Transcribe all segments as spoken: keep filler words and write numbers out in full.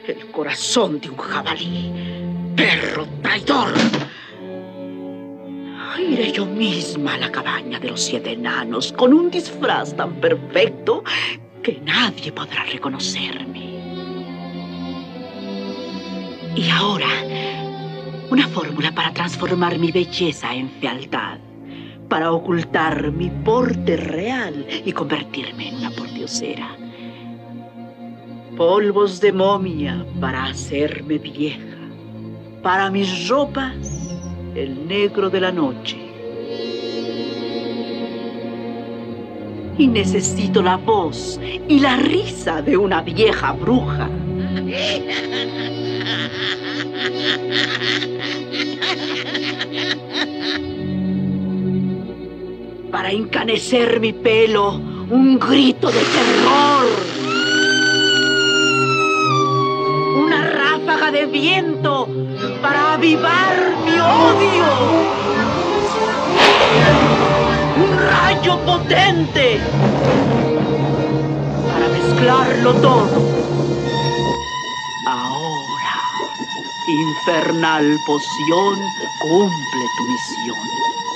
El corazón de un jabalí. Perro traidor. Iré yo misma a la cabaña de los siete enanos con un disfraz tan perfecto que nadie podrá reconocerme. Y ahora, una fórmula para transformar mi belleza en fealdad, para ocultar mi porte real y convertirme en una pordiosera. Polvos de momia para hacerme vieja. Para mis ropas, el negro de la noche. Y necesito la voz y la risa de una vieja bruja. Para encanecer mi pelo, un grito de terror. Una ráfaga de viento para avivar mi odio. Un rayo potente para mezclarlo todo. Ahora, infernal poción, cumple tu misión.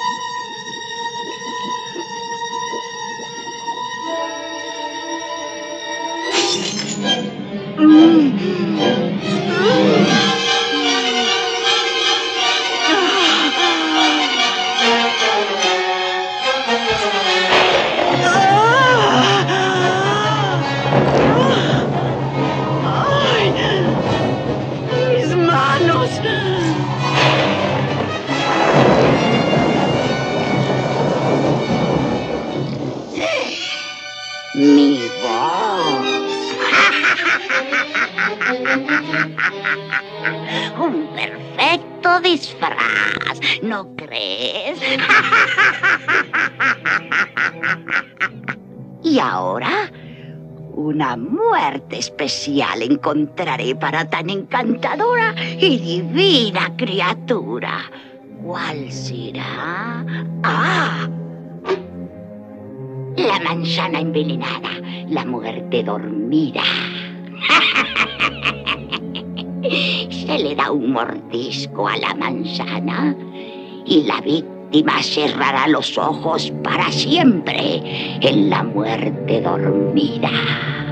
Mi voz. Un perfecto disfraz, ¿no crees? Y ahora, una muerte especial encontraré para tan encantadora y divina criatura. ¿Cuál será? ¡Ah! La manzana envenenada, la muerte dormida. Se le da un mordisco a la manzana y la víctima cerrará los ojos para siempre en la muerte dormida.